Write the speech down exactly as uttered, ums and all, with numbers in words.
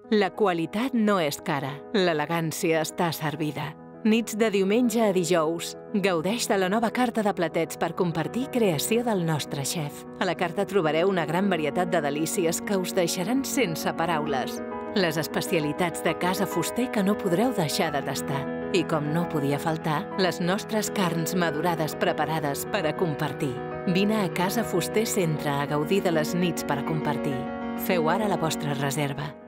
La qualitat no és cara, l'elegància està servida. Nits de diumenge a dijous. Gaudeix de la nova carta de platets per compartir creació del nostre xef. A la carta trobareu una gran varietat de delícies que us deixaran sense paraules. Les especialitats de Casa Fuster que no podreu deixar de tastar. I com no podia faltar, les nostres carns madurades preparades per a compartir. Vine a Casa Fuster Centre a gaudir de les nits per a compartir. Feu ara la vostra reserva.